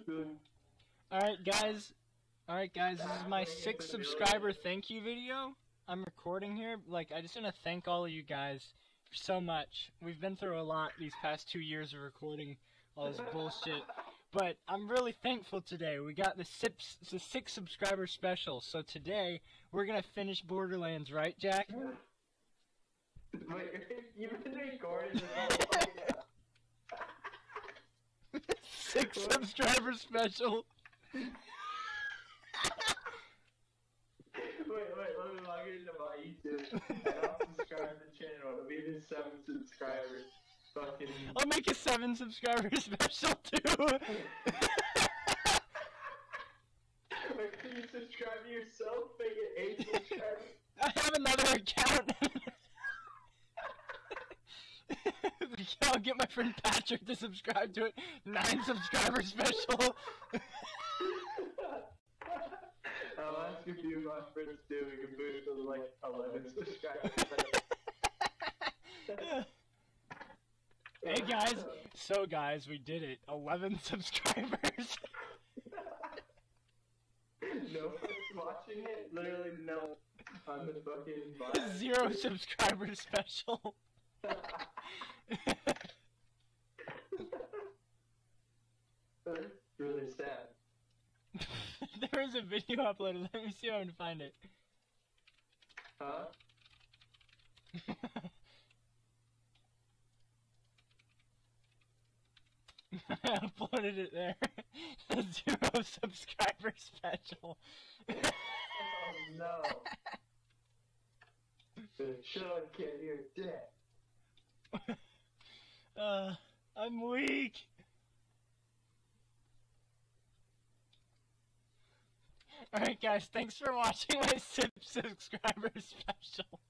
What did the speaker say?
Alright guys, this is my 6th subscriber thank you video. I'm recording here. Like, I just want to thank all of you guys so much. We've been through a lot these past 2 years of recording all this bullshit. But I'm really thankful today. We got the 6 subscriber special. So today, we're gonna finish Borderlands, right, Jack? Wait, you've been recording this whole 6 subscriber special. Wait, let me log into my YouTube and I'll subscribe to the channel. It'll be the 7 subscribers. Fucking. I'll make a 7 subscriber special too. Wait, can you subscribe to yourself? Make it 8 subscribers. I have another account. I'll get my friend Patrick to subscribe to it. 9 subscriber special. I'll ask a few of my friends too. We can boost to like 11 subscribers. Hey guys, so guys, we did it. 11 subscribers. No one's watching it. Literally no. On the fucking bot. 0 subscriber special. Really sad. There was a video uploaded. Let me see if I can find it. Huh? I uploaded it there. The 0 subscriber special. Oh no. Sean can't hear dead. I'm weak. Alright guys, thanks for watching my 6 subscriber special.